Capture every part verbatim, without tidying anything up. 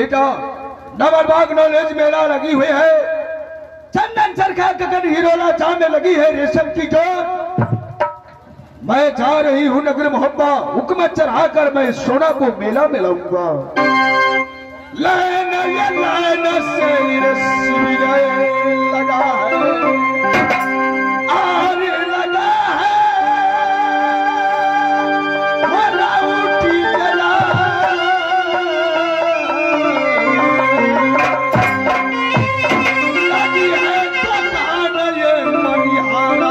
बेटा नवरबाग नॉलेज मेला लगी हुई है, चंदन चरखा गगन हिरोला चांद में लगी है रेशम की जोत। मैं जा रही हूँ नगर मोहब्बा, हुक्म चढ़ाकर मैं सोना को मेला में लाऊंगा। लाइन ये लाइन से रस्सी लगा है, आने लगा है मलाउटी जला, लगी है दुकान ये मनिहारा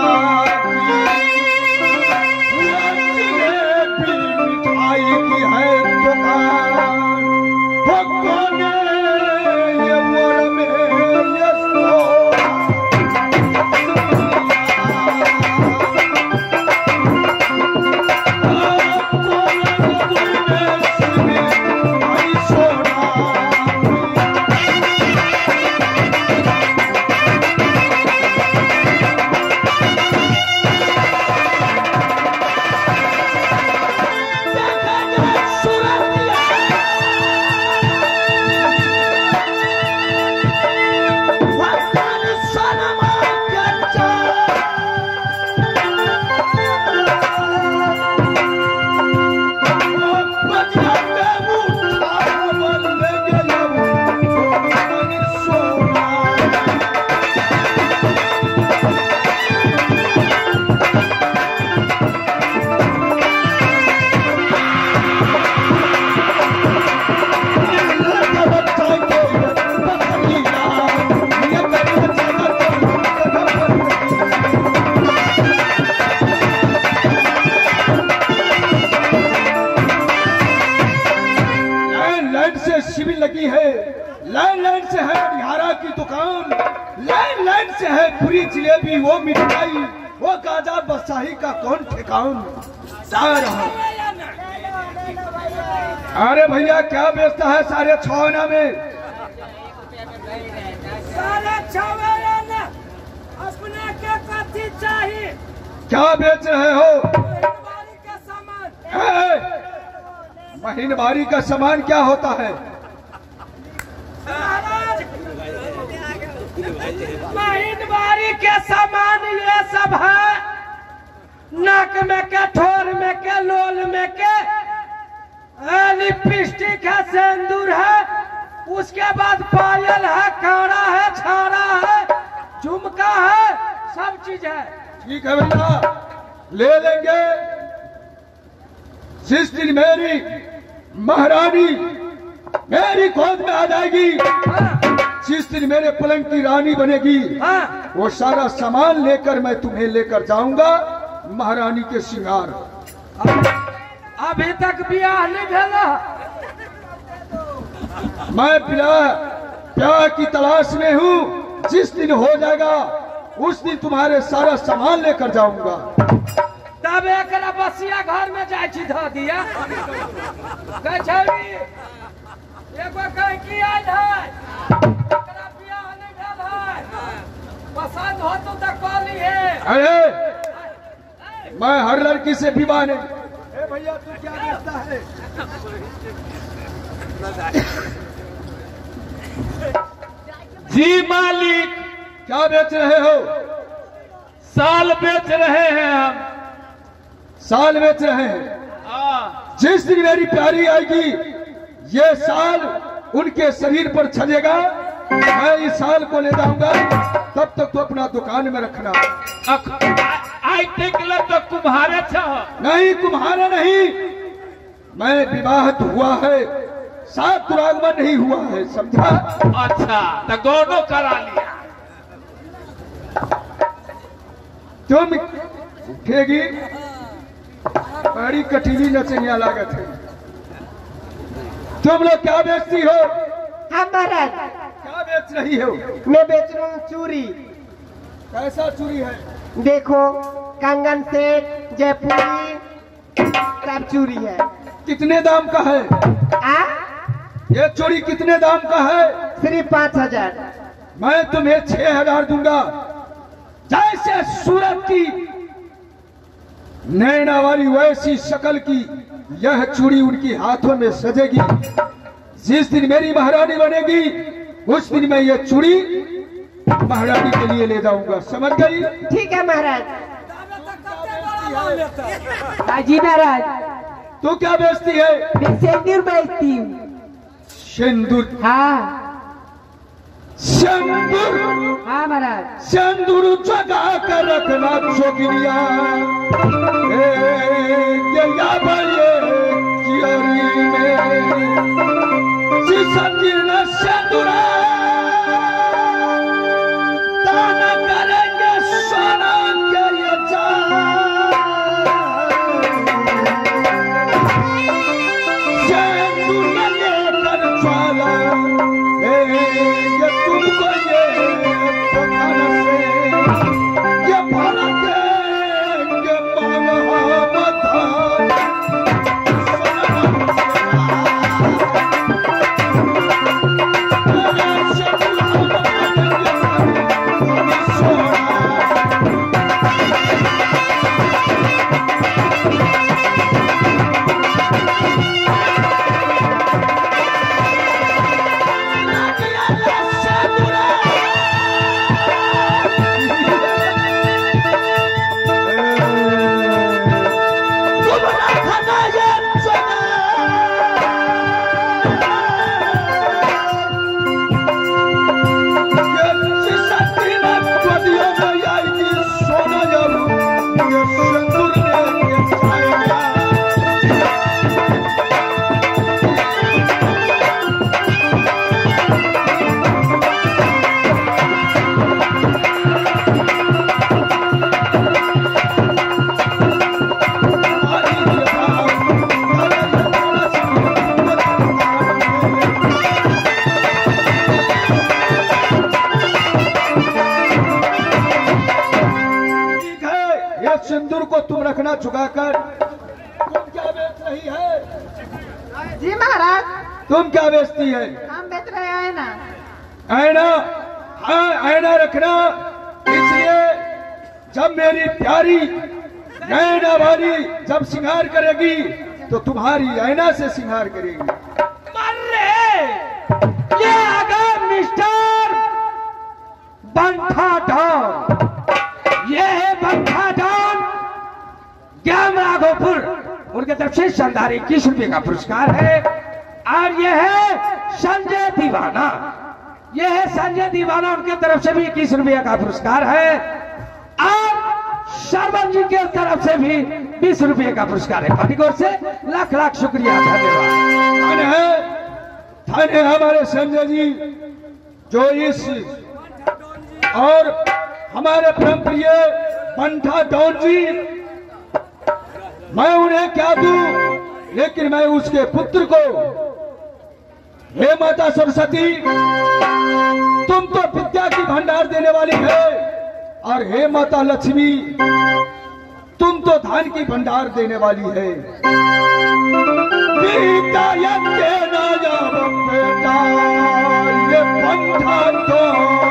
की, जलेबी मिठाई की है दुकान। भगवाने ये मोर में ये शिविर लगी है, लाइन लाइन से है निहारा की दुकान, लाइन लाइन से है पूरी जलेबी वो मिठाई, वो गाजा बदशाही का कौन ठिकान। जा रहा अरे भैया क्या बेचता है सारे छावना में? सारे छावना में अपने के कथी चाहिए? क्या बेच रहे हो? महीनवारी का सामान। महीनवारी का सामान क्या होता है? महीनवारी के सामान ये सब है, नाक में के, ठोर में के, लोल में के, लिपस्टिक है, सिंदूर है, उसके बाद पायल है, काड़ा है, छाड़ा है, झुमका है, सब चीज है। ठीक है भैया ले लेंगे। जिस दिन मेरी महारानी मेरी गोद में आ जाएगी, जिस दिन मेरे पलंग की रानी बनेगी, हाँ। वो सारा सामान लेकर मैं तुम्हें लेकर जाऊंगा महारानी के श्रृंगार। अभी तक ब्याह नहीं भेला। मैं ब्याह ब्याह की तलाश में हूँ, जिस दिन हो जाएगा उस दिन तुम्हारे सारा सामान लेकर जाऊंगा। तब एक बसिया घर में जाए धा दिया की आज है, ब्याह नहीं भेल है, पसंद हो तो कॉली है। अरे मैं हर लड़की से विवाह नहीं। भैया तू क्या बेचता है? जी मालिक। क्या बेच रहे हो? साल बेच रहे हैं हम। साल बेच रहे हैं। जिस दिन मेरी प्यारी आएगी ये साल उनके शरीर पर छजेगा, मैं इस साल को ले जाऊंगा, तब तक तो अपना दुकान में रखना। आई टेक तो कुम्हारे छ नहीं, कुम्हारे नहीं, मैं विवाहित हुआ है, सात दुरागमन नहीं हुआ है, समझा? अच्छा तो दोनों करा लिया। तुम उठेगी बड़ी कठिनी नचनिया लागत है। तुम लोग क्या बेचती हो? हाँ महाराज। क्या बेच रही हो? मैं बेच रहा हूँ चूड़ी। कैसा चूड़ी है? देखो कंगन सेट, जयपुरी, सब चूड़ी है। कितने दाम का है? आ? ये चूड़ी कितने दाम का है? सिर्फ पाँच हजार। मैं तुम्हें छह हजार दूंगा। जैसे सूरत की नैना वाली वैसी शक्ल की यह चूड़ी उनकी हाथों में सजेगी, जिस दिन मेरी महारानी बनेगी उस दिन मैं ये चूड़ी महारानी के लिए ले जाऊंगा, समझ गई? ठीक है महाराज। हाँ जी महाराज। तू क्या बेचती है? मैं सिंदूर बेचती हूँ। सिंदूर? हाँ सिंदूर? हाँ महाराज। सिंदूर जगा कर रखना जोगिनिया, ये कियारी में संजीवना सिंदूरा दान करेंगे सोना के ये सिंदूर लेकर ज्वाला ये तुमको ये पत्थर से ये भर देंगे ममता। सिंदूर को तुम रखना छुपाकर। तुम क्या बेच रही है? जी महाराज। तुम क्या बेचती है? हम बेच रहे हैं ना। आईना? हाँ आईना रखना, इसलिए जब मेरी प्यारी नैना वाली जब सिंगार करेगी तो तुम्हारी आईना से सिंगार करेगी। मर्रे ये अगर मिस्टर बंठा डॉन, ये है बंठा डॉन ज्ञान राघोपुर, उनके तरफ से शानदार इक्कीस रुपए का पुरस्कार है। और ये है संजय दीवाना, ये है संजय दीवाना, उनके तरफ से भी इक्कीस रुपए का पुरस्कार है। और शर्मन जी के तरफ से भी बीस रुपए का पुरस्कार है। पार्टी की ओर से लाख लाख शुक्रिया, धन्यवाद। धन्य हमारे संजय जी जो इस और हमारे परम प्रिय बंठा डॉन जी, मैं उन्हें क्या दूं, लेकिन मैं उसके पुत्र को, हे माता सरस्वती तुम तो विद्या की भंडार देने वाली है, और हे माता लक्ष्मी तुम तो धन की भंडार देने वाली है। बेटा ये देना जब बेटा ये बंठा डॉन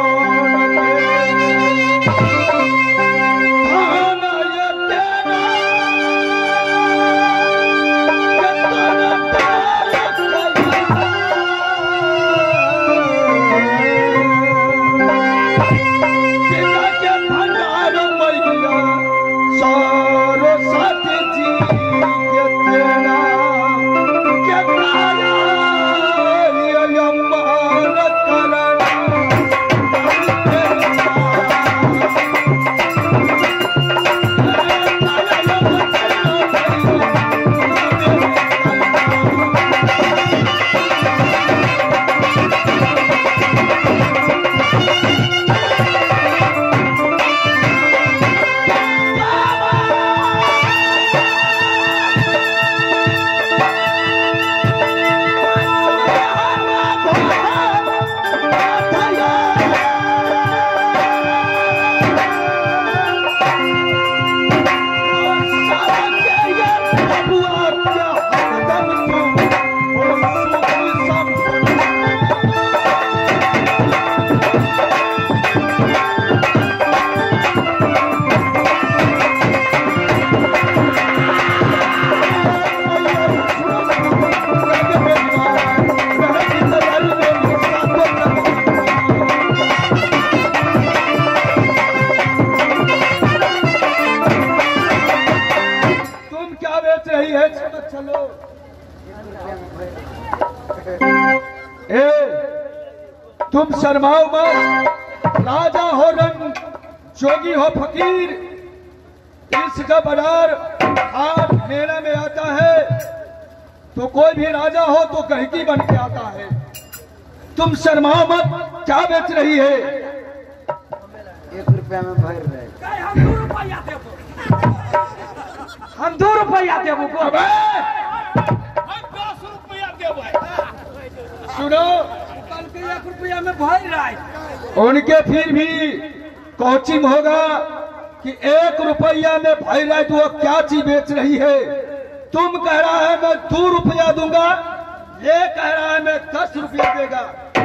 तुम शर्माओ मत। राजा हो रंग, जोगी हो फकीर, इसका बाजार हाट मेला में आता है तो कोई भी राजा हो तो गहकी बन के आता है। तुम शर्माओ मत, क्या बेच रही है? एक रुपया में भर रहे। हम दो रुपया देबो, हम दो रुपया देबो। अबे हम दस रुपया देबै। सुनो, कल के एक रुपया में भर रहा। उनके फिर भी कोचिंग होगा कि एक रुपया में भाई राय तो वो क्या चीज बेच रही है। तुम कह रहा है मैं दो रुपया दूंगा, ये कह रहा है मैं दस रुपया देगा।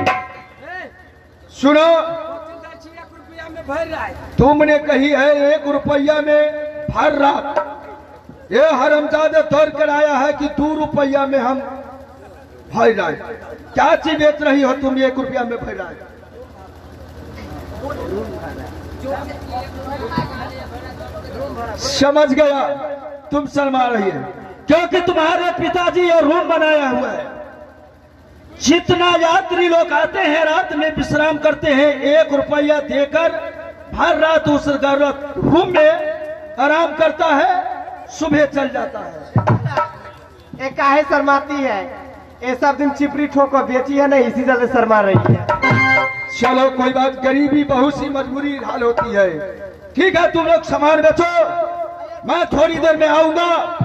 सुनो, एक रुपया में भर रहा। तुमने कही है एक रुपया में भर रहा, ये हरमजादे दौड़ कर आया है कि दो रुपया में हम भाई राय। क्या चीज बेच रही हो तुम एक रुपया में भाई राय? समझ गया, तुम शर्मा रही है क्योंकि तुम्हारे पिताजी ये रूम बनाया हुआ है। जितना यात्री लोग आते हैं रात में विश्राम करते हैं, एक रुपया देकर हर रात उस रूम में आराम करता है, सुबह चल जाता है। ये काहे शर्माती है? ये सब दिन चिपरी ठोक कर बेची है ना, इसी जल्द शर्मा रही है। चलो कोई बात, गरीबी बहुत सी मजबूरी हाल होती है। ठीक है, तुम लोग सामान बेचो, मैं थोड़ी देर में आऊंगा।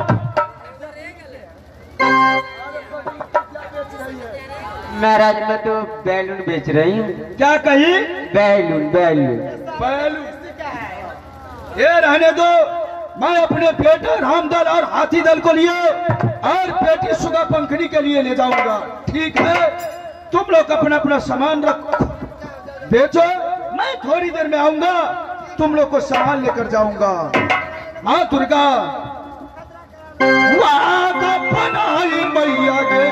महाराज मैं तो बैलून बेच रही हूँ। क्या कही? Balloon balloon balloon? ये रहने दो, मैं अपने बेटे रामदल और हाथी दल को लिए और बेटी सुगा पंखड़ी के लिए ले जाऊंगा। ठीक है, तुम लोग अपना अपना सामान रखो, बेचो, मैं थोड़ी देर में आऊंगा, तुम लोग को सामान लेकर जाऊंगा। हाँ दुर्गा, वादा बनाई मैया गे,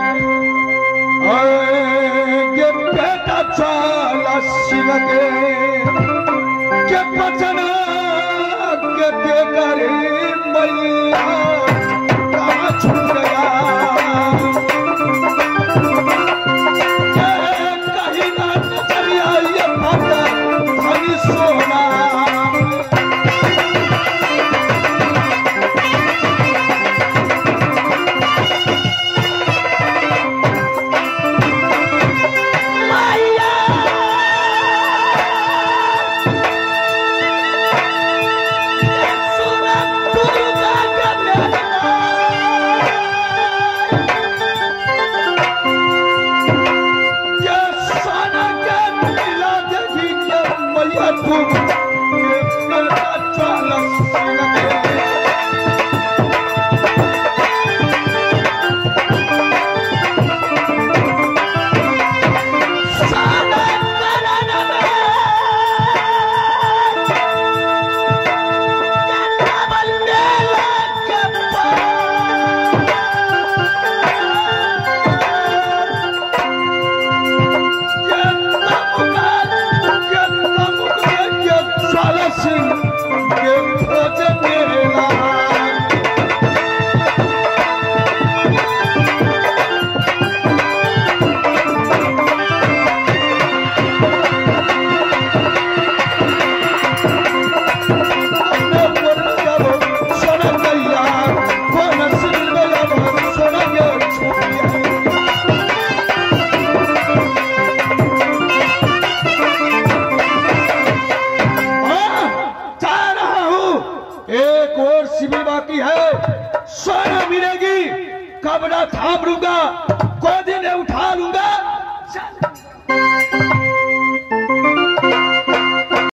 गे बेटा चाला शिव गे, के बचना के देकर मैया कहाँ छूट गया, कहीं ना नजरिया ये भक्ता धनी सोना। थाम लूंगा, गोदी में उठा लूंगा।